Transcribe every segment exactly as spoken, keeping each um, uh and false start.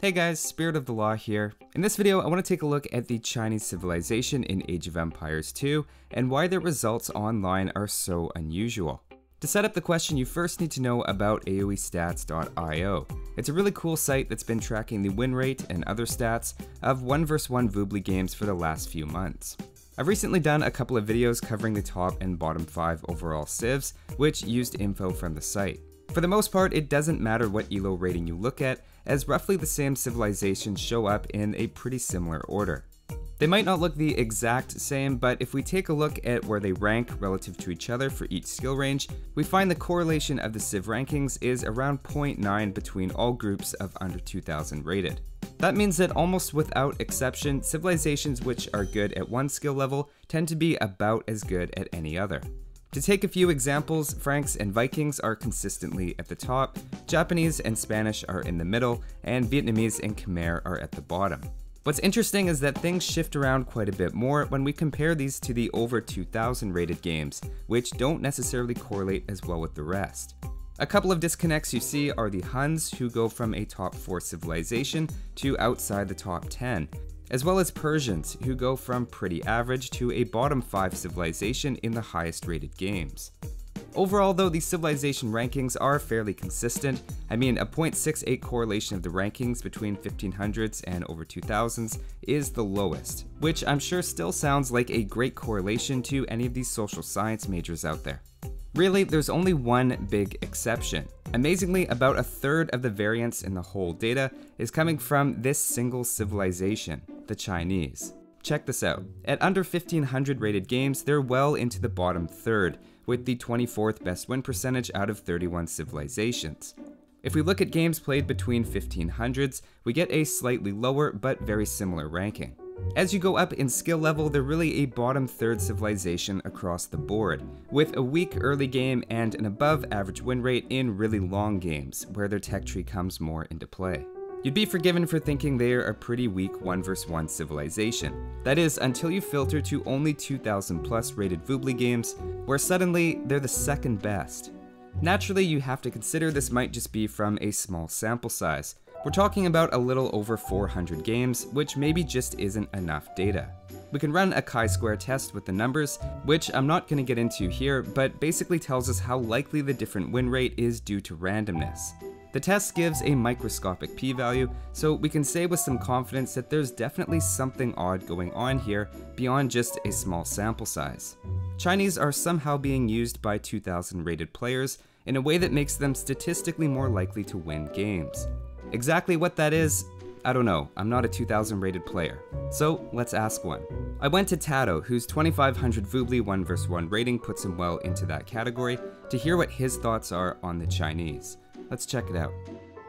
Hey guys, Spirit of the Law here. In this video, I want to take a look at the Chinese civilization in Age of Empires two and why their results online are so unusual. To set up the question, you first need to know about A O E stats dot i o. It's a really cool site that's been tracking the win rate and other stats of one versus one Voobly games for the last few months. I've recently done a couple of videos covering the top and bottom five overall civs, which used info from the site. For the most part, it doesn't matter what E L O rating you look at, as roughly the same civilizations show up in a pretty similar order. They might not look the exact same, but if we take a look at where they rank relative to each other for each skill range, we find the correlation of the civ rankings is around zero point nine between all groups of under two thousand rated. That means that almost without exception, civilizations which are good at one skill level tend to be about as good at any other. To take a few examples, Franks and Vikings are consistently at the top, Japanese and Spanish are in the middle, and Vietnamese and Khmer are at the bottom. What's interesting is that things shift around quite a bit more when we compare these to the over two thousand rated games, which don't necessarily correlate as well with the rest. A couple of disconnects you see are the Huns, who go from a top four civilization to outside the top ten, as well as Persians, who go from pretty average to a bottom five civilization in the highest rated games. Overall though, these civilization rankings are fairly consistent. I mean, a zero point six eight correlation of the rankings between fifteen hundreds and over two thousands is the lowest, which I'm sure still sounds like a great correlation to any of these social science majors out there. Really, there's only one big exception. Amazingly, about a third of the variance in the whole data is coming from this single civilization, the Chinese. Check this out. At under fifteen hundred rated games, they're well into the bottom third, with the twenty-fourth best win percentage out of thirty-one civilizations. If we look at games played between fifteen hundreds, we get a slightly lower but very similar ranking. As you go up in skill level, they're really a bottom third civilization across the board, with a weak early game and an above average win rate in really long games, where their tech tree comes more into play. You'd be forgiven for thinking they are a pretty weak one versus one civilization. That is, until you filter to only two thousand plus rated Voobly games, where suddenly they're the second best. Naturally, you have to consider this might just be from a small sample size. We're talking about a little over four hundred games, which maybe just isn't enough data. We can run a chi-square test with the numbers, which I'm not going to get into here, but basically tells us how likely the different win rate is due to randomness. The test gives a microscopic p-value, so we can say with some confidence that there's definitely something odd going on here beyond just a small sample size. Chinese are somehow being used by two thousand rated players in a way that makes them statistically more likely to win games. Exactly what that is, I don't know. I'm not a two thousand rated player. So let's ask one. I went to TaToH, whose twenty-five hundred Voobly one versus one rating puts him well into that category, to hear what his thoughts are on the Chinese. Let's check it out.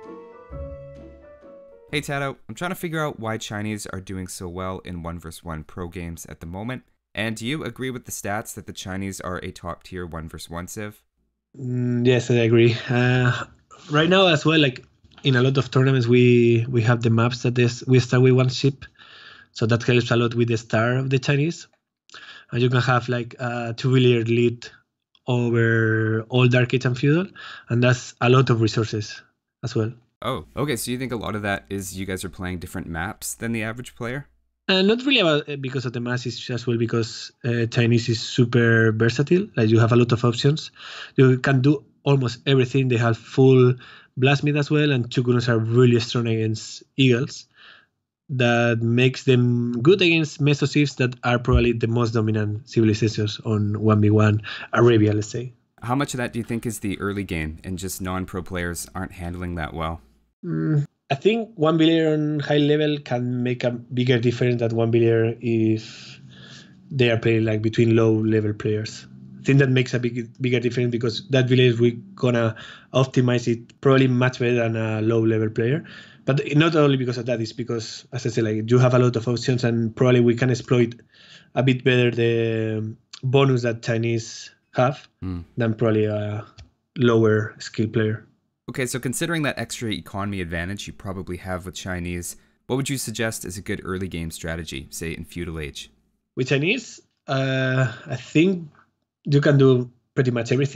Hey TaToH, I'm trying to figure out why Chinese are doing so well in one versus one pro games at the moment. And do you agree with the stats that the Chinese are a top tier one versus one civ? Mm, yes, I agree. Uh, right now as well, like in a lot of tournaments, we we have the maps that this, we start with one ship, so that helps a lot with the star of the Chinese. And you can have like a two-layer lead over all Dark Age and Feudal, and that's a lot of resources as well. Oh, okay, so you think a lot of that is you guys are playing different maps than the average player? Uh, not really about uh, because of the maps, it's just well because uh, Chinese is super versatile. Like you have a lot of options. You can do almost everything. They have full Blasmid as well, and Chukunos are really strong against Eagles. That makes them good against Meso civs that are probably the most dominant civilizations on one v one Arabia, let's say. How much of that do you think is the early game and just non-pro players aren't handling that well? Mm, I think one player on high level can make a bigger difference than one player if they are playing like between low level players. I think that makes a big, bigger difference because that village we're gonna optimize it probably much better than a low level player. But not only because of that, it's because, as I said, like you have a lot of options and probably we can exploit a bit better the bonus that Chinese have mm. than probably a lower skill player. Okay, so considering that extra economy advantage you probably have with Chinese, what would you suggest is a good early game strategy, say in Feudal Age? With Chinese, uh, I think you can do pretty much everything.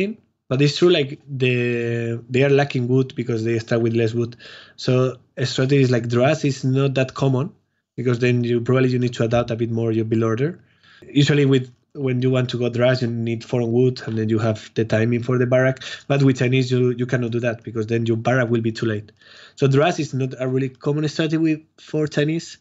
But it's true, like the they are lacking wood because they start with less wood. So a strategy is like Dras is not that common because then you probably you need to adapt a bit more your build order. Usually with when you want to go Dras, you need four on wood and then you have the timing for the barrack. But with Chinese, you, you cannot do that because then your barrack will be too late. So Dras is not a really common strategy with, for Chinese.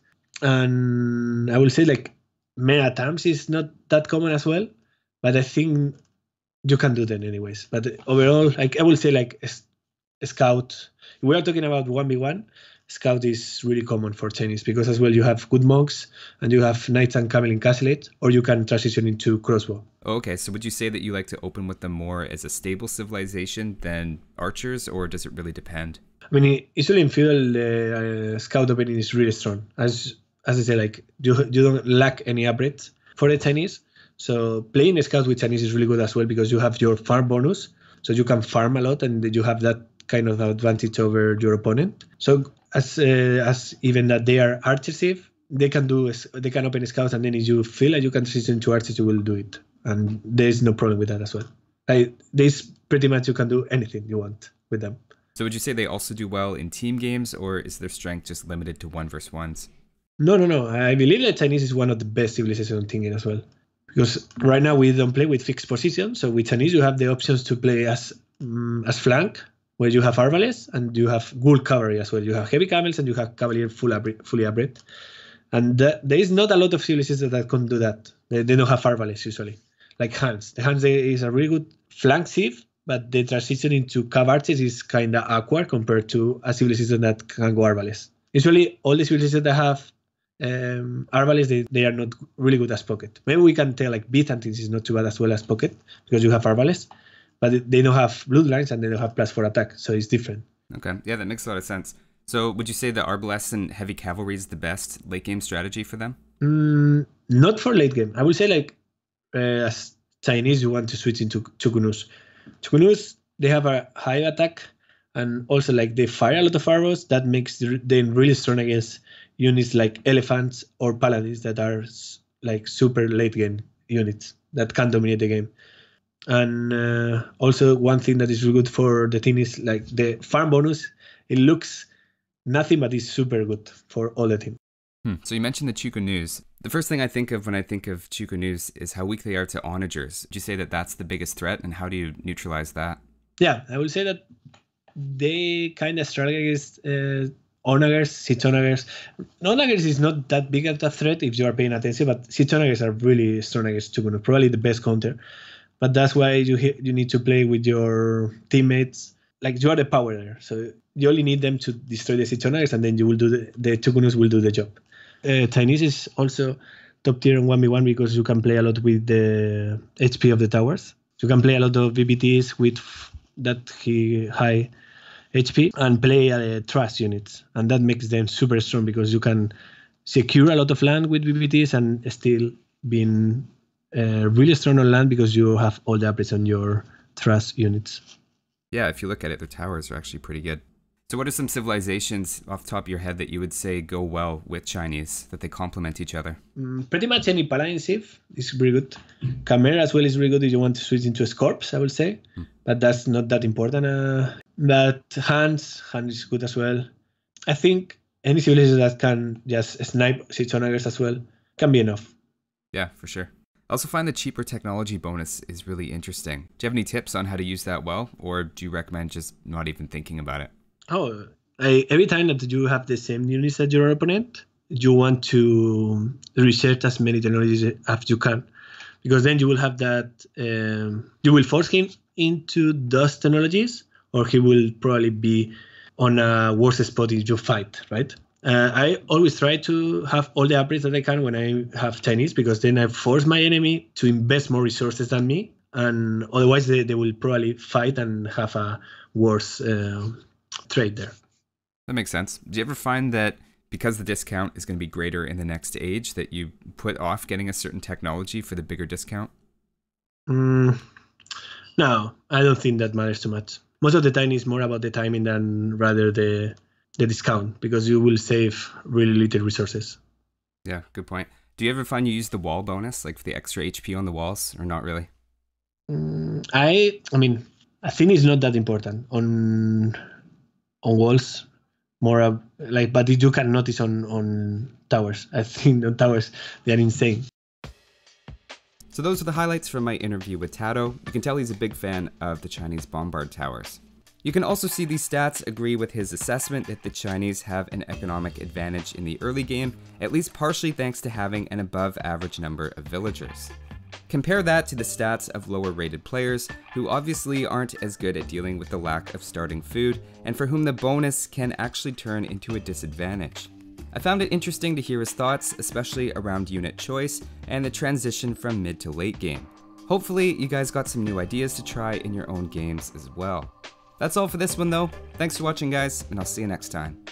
And I will say like Meta Terms is not that common as well. But I think you can do them anyways. But overall, like I will say like a Scout, if we are talking about one v one, Scout is really common for Chinese because as well you have good monks and you have knights and camel encapsulate, or you can transition into crossbow. Okay, so would you say that you like to open with them more as a stable civilization than archers, or does it really depend? I mean, usually in feudal, the uh, Scout opening is really strong. As as I say, like you you don't lack any upgrades for the Chinese. So playing Scout with Chinese is really good as well because you have your farm bonus, so you can farm a lot and you have that kind of advantage over your opponent. So as uh, as even that they are archersive, they can do they can open Scouts, and then if you feel like you can transition to archers, you will do it, and there's no problem with that as well. Like this, pretty much you can do anything you want with them. So would you say they also do well in team games, or is their strength just limited to one versus ones? No, no, no. I believe that Chinese is one of the best civilizations on team game as well. Because right now we don't play with fixed positions. So with Chinese, you have the options to play as um, as flank, where you have Arbalest and you have good cavalry as well. You have heavy camels and you have cavalier full upgrade, fully upgrade. And uh, there is not a lot of civilizations that can do that. They, they don't have Arbalest usually. Like Hans. The Hans is a really good flank civ, but the transition into cav archers is kind of awkward compared to a civilization that can go Arbalest. Usually all the civilizations that have um Arbalest, they, they are not really good as pocket. Maybe we can tell like Byzantines is not too bad as well as pocket because you have Arbalest, but they don't have bloodlines and they don't have plus four attack, so it's different. Okay, yeah, that makes a lot of sense. So would you say that Arbalest and heavy cavalry is the best late game strategy for them? Mm, not for late game. I would say like uh, as Chinese, you want to switch into Chukunus. Chukunus, they have a high attack and also like they fire a lot of arrows. That makes them really strong against units like elephants or paladins that are like super late game units that can dominate the game. And uh, also one thing that is really good for the team is like the farm bonus. It looks nothing, but it's super good for all the team. Hmm. So you mentioned the Chukunus. The first thing I think of when I think of Chukunus is how weak they are to onagers. Would you say that that's the biggest threat, and how do you neutralize that? Yeah, I would say that they kind of struggle against uh, onagers, siege onagers. Onagers is not that big of a threat if you are paying attention, but siege onagers are really strong against Chukunus, probably the best counter. But that's why you you need to play with your teammates. Like you are the power there, so you only need them to destroy the siege onagers, and then you will do the the Chukunus will do the job. Uh, Chinese is also top tier on one v one because you can play a lot with the H P of the towers. You can play a lot of V B Ts with that high H P and play uh, trust units, and that makes them super strong because you can secure a lot of land with V B Ts and still being uh, really strong on land because you have all the upgrades on your trust units. Yeah, if you look at it, their towers are actually pretty good. So what are some civilizations off the top of your head that you would say go well with Chinese, that they complement each other? Mm, pretty much any paladin civ is really good. Chimera as well is really good if you want to switch into Scorps, I would say. Mm. But that's not that important. Uh, but Hans, Hans is good as well. I think any civilization that can just snipe siege onagers as well can be enough. Yeah, for sure. I also find the cheaper technology bonus is really interesting. Do you have any tips on how to use that well, or do you recommend just not even thinking about it? Oh, I, every time that you have the same units as your opponent, you want to research as many technologies as you can, because then you will have that, um, you will force him into those technologies, or he will probably be on a worse spot if you fight, right? Uh, I always try to have all the upgrades that I can when I have Chinese, because then I force my enemy to invest more resources than me, and otherwise they, they will probably fight and have a worse uh, trade there. That makes sense. Do you ever find that because the discount is going to be greater in the next age, that you put off getting a certain technology for the bigger discount? Mm, no, I don't think that matters too much. Most of the time it's more about the timing than rather the the discount, because you will save really little resources. Yeah, good point. Do you ever find you use the wall bonus, like for the extra H P on the walls, or not really? Mm, I I mean, I think it's not that important on on walls, more uh, like, but you can notice on on towers. I think on towers they are insane. So those are the highlights from my interview with TaToH. You can tell he's a big fan of the Chinese bombard towers. You can also see these stats agree with his assessment that the Chinese have an economic advantage in the early game, at least partially thanks to having an above average number of villagers. Compare that to the stats of lower rated players who obviously aren't as good at dealing with the lack of starting food and for whom the bonus can actually turn into a disadvantage. I found it interesting to hear his thoughts, especially around unit choice and the transition from mid to late game. Hopefully you guys got some new ideas to try in your own games as well. That's all for this one though. Thanks for watching guys, and I'll see you next time.